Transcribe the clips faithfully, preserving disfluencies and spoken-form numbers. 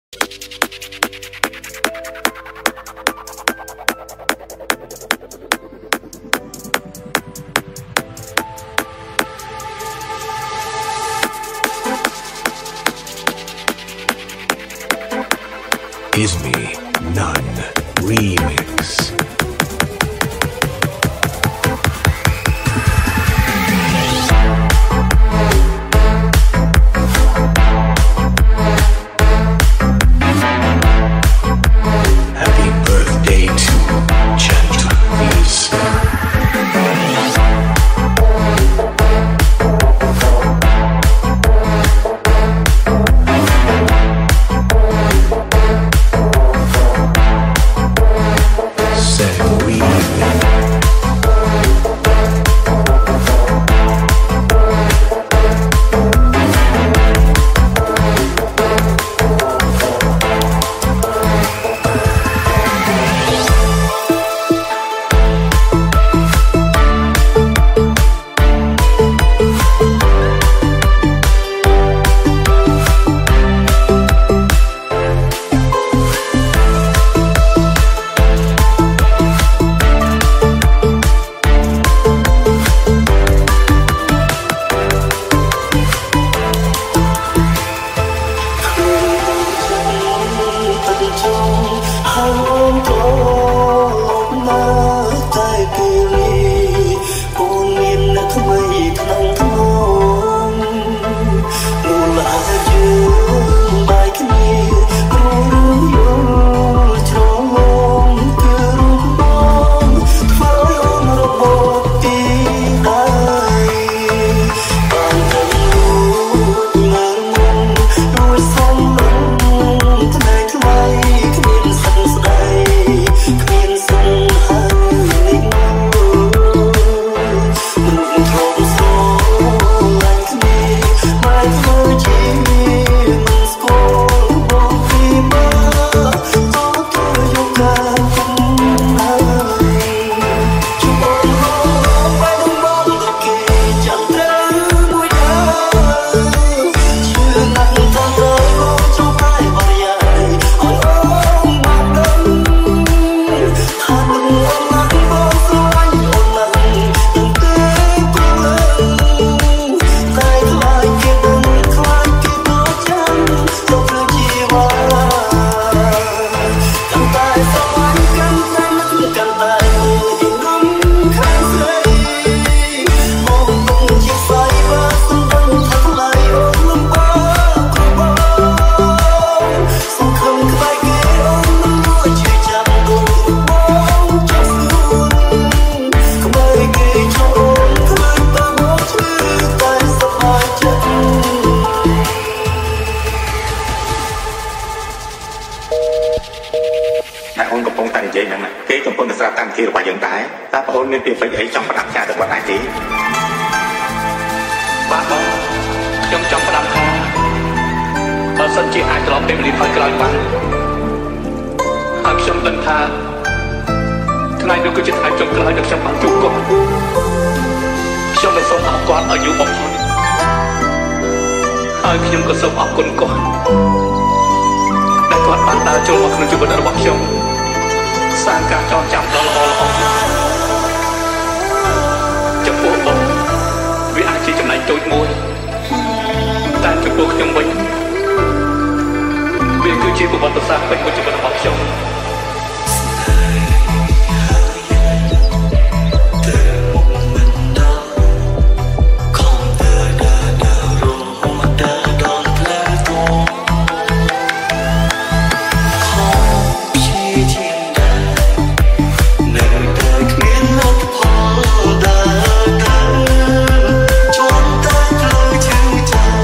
Is Me None Remix. Happy birthday to Gentle Peace.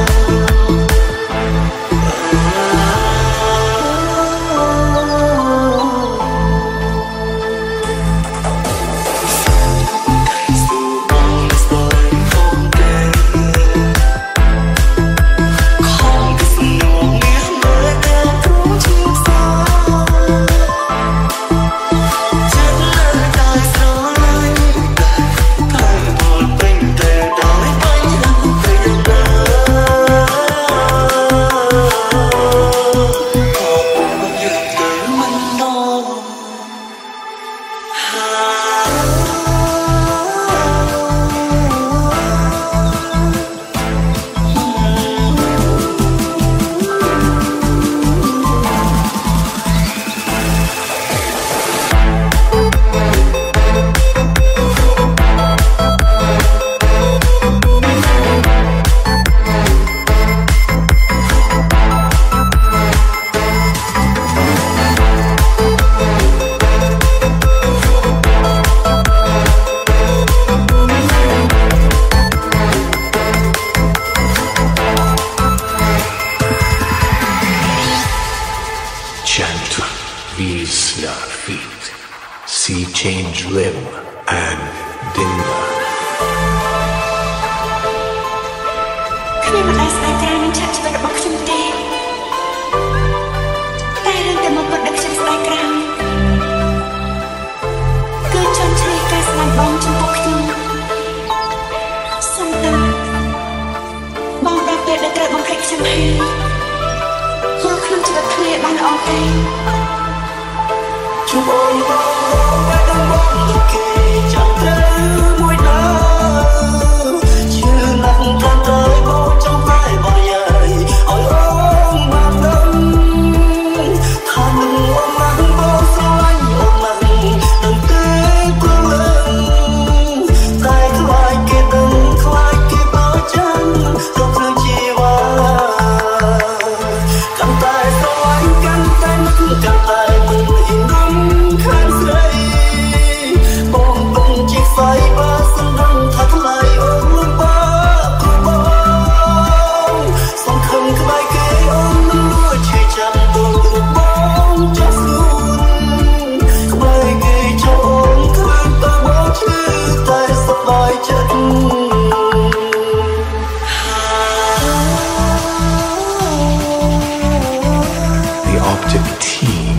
Oh these snare feet, sea change limb and dinner. ខ្ញុំមិនដែលស្ដាយក្រៅនឹងឆាកជីវិតរបស់ខ្ញុំទេតែរឿងតែមកពិតដែលខ្ញុំស្ដាយក្រៅគឺចង់ឆ្លៀតការស្ដាយបងចំពោះខ្ញុំសំដៅបងដល់ពេលដែលត្រូវបំភ្លេចខ្ញុំហើយព្រោះខ្ញុំជីវិតគ្នាបានល្អទេជួបអូនបងតែដល់បងទៅគេចាំត្រូវមួយដើជឿណាស់តាមទៅបងចង់តែបងយាយឲ្យអូនបានដឹងថានឹងអូនមកបងស្រឡាញ់អូនមកនឹងទេព្រលឹងតែខ្លាចគេដឹងខ្លាចគេបោចាញ់ទៅក្នុងជីវ៉ាកាន់តែស្រឡាញ់កាន់តែនឹកកាន់តែមិនហ៊ានរំខានស្រីបងបងជាស្អីបើសំដងថាថ្លៃអូនលំបាកព្រោះបងសង្ឃឹមក្បែរគេអូនមិនលួចឈឺចាំទៅបងចោះស្រួលក្បែរគេចូលអូនឃើញតែបងឈឺតែសប្បាយចិត្ត The Optic Team.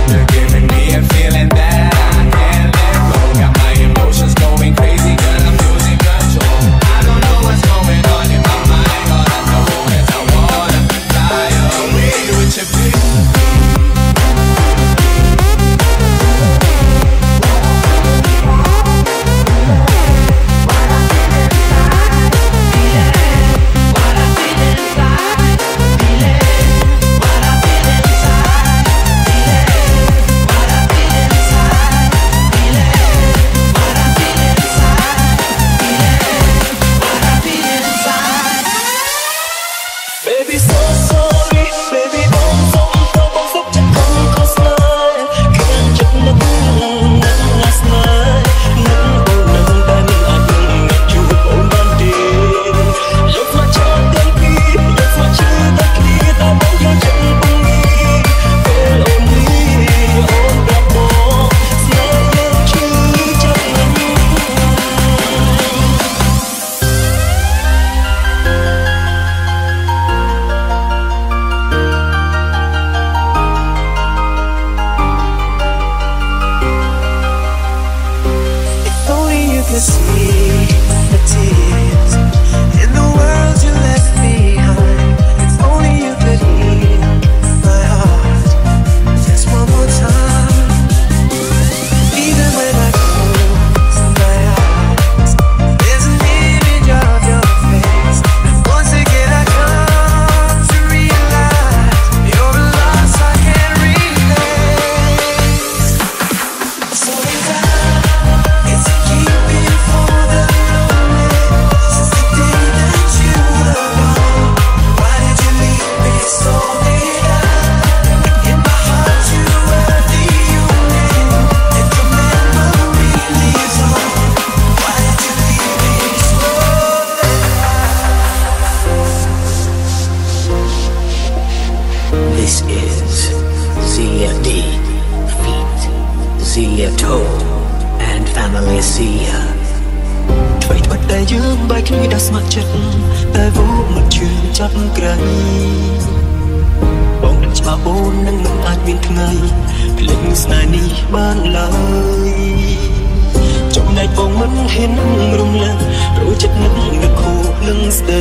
You're giving me a feeling that I can't let go. Got my emotions going crazy, girl, I'm losing control. I don't know what's going on in my mind. All I know is I wanna fly away with your baby. This is Z F D, Feet, Z F Toe, and Family Sia. ថ្មីថ្មីតែយើងបែកគ្នាដល់ស្ម័គ្រចិត្តតែវោមិនជឿចាប់ក្រៃបងដឹងច្បាស់អូននឹងមិនអាចមានថ្ងៃភ្លេចស្នេហ៍នេះបានឡើយចំណែកបងមិនហ៊ានរំលឹកព្រោះចិត្តនឹកនឹកខូចនឹងស្ដី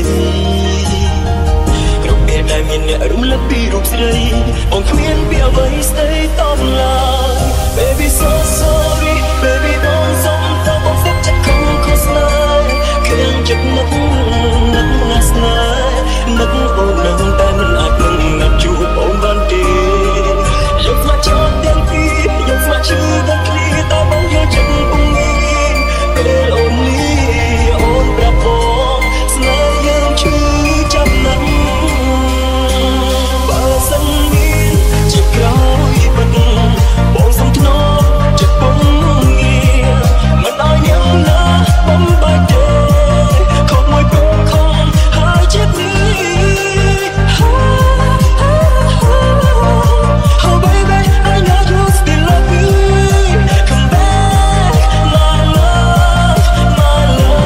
គ្រប់ពេលដែលមានអ្នករំលឹកពីរូបស្រីបងគ្មានពីអ្វីស្ដីតបឡើយ Baby so sorry baby don't សុំតបមកចិត្តខំខុសណាស់គ្រាំងចិត្តនឹកនឹកណាស់ស្នេហ៍នឹកអូននឹងតែមិនអាចនឹងណាត់ជួបអូនបានទេយកស្មាច់ឈប់ទាំងពីរយកស្មាច់ឈឺទាំងគ្នាតែបងយកចិត្តពុំមានពេលអូនលីអូនប្រាប់បងស្នេហ៍យើងឈឺចាំណាស់បើសិនមានជាក្រោយបិទបងសុំធ្នមចិត្តពុំងារមិនឲ្យញ៉ាំណាបំបែកទេខំមួយព្រមខំហើយចិត្តនេះ Oh baby I know you still love me come back my love my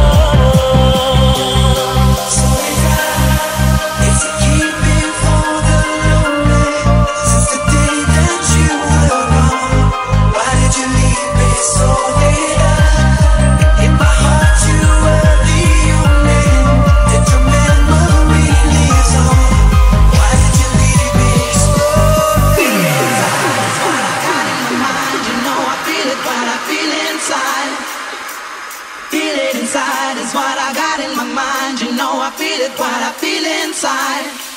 love sorry it's a keeping for the lonely since the day that you were gone why did you leave me so late in my heart you were the only that your memory lives on why did you leave me so Feel it inside, is what I got in my mind. You know I feel it, what I feel inside.